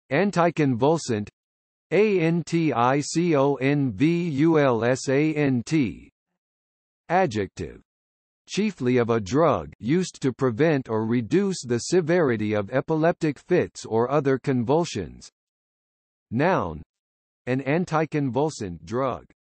Anticonvulsant, anticonvulsant. Adjective, chiefly of a drug used to prevent or reduce the severity of epileptic fits or other convulsions. Noun, an anticonvulsant drug.